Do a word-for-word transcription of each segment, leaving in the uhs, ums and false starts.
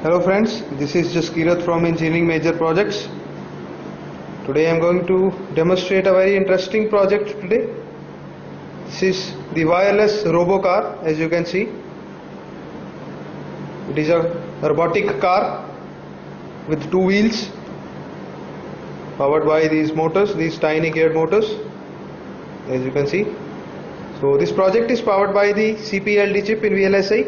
Hello friends, this is Jaskirat from Engineering Major Projects. Today I am going to demonstrate a very interesting project today. This is the wireless robocar, as you can see. It is a robotic car with two wheels powered by these motors, these tiny geared motors, as you can see. So this project is powered by the C P L D chip in V L S I.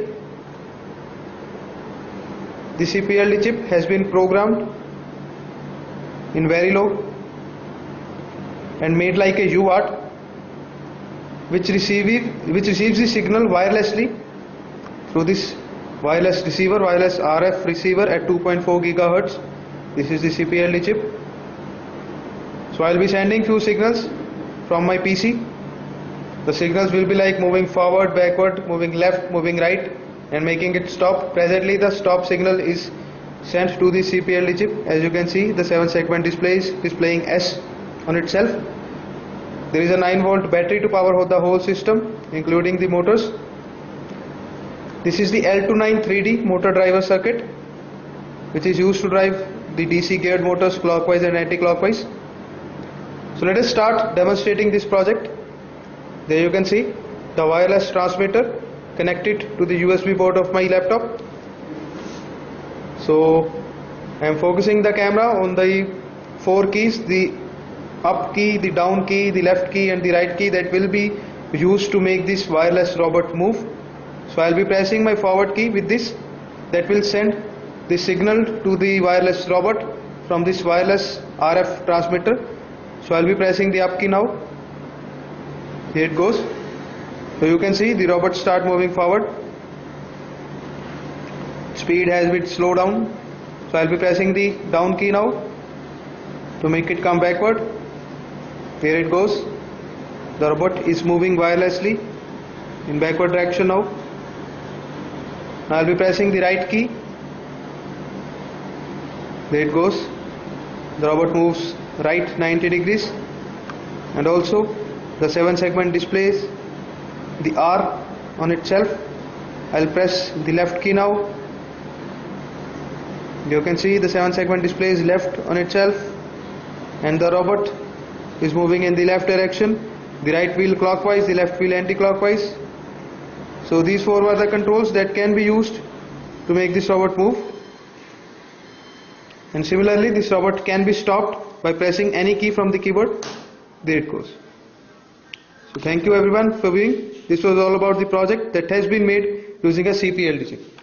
The C P L D chip has been programmed in Verilog and made like a U A R T, which receives which receives the signal wirelessly through this wireless receiver, wireless R F receiver at two point four gigahertz. This is the C P L D chip. So I will be sending few signals from my P C. The signals will be like moving forward, backward, moving left, moving right, and making it stop. Presently the stop signal is sent to the C P L D chip. As you can see, the seven segment display is displaying S on itself. There is a nine volt battery to power the whole system, including the motors. This is the L twenty-nine three D motor driver circuit, which is used to drive the D C geared motors clockwise and anti-clockwise. So let us start demonstrating this project. There you can see the wireless transmitter connected to the U S B port of my laptop. So I am focusing the camera on the four keys, the up key, the down key, the left key and the right key that will be used to make this wireless robot move. So I will be pressing my forward key with this, that will send the signal to the wireless robot from this wireless R F transmitter. So I will be pressing the up key now. Here it goes. So you can see the robot start moving forward. Speed has been slowed down. So I will be pressing the down key now to make it come backward. Here it goes. The robot is moving wirelessly in backward direction now. Now I will be pressing the right key. There it goes. The robot moves right ninety degrees, and also the seven segment displays the R on itself. I will press the left key now. You can see the seven segment display is left on itself, and the robot is moving in the left direction, the right wheel clockwise, the left wheel anti-clockwise. So these four were the controls that can be used to make this robot move. And similarly this robot can be stopped by pressing any key from the keyboard. There it goes. So thank you everyone for viewing. This was all about the project that has been made using a C P L D chip.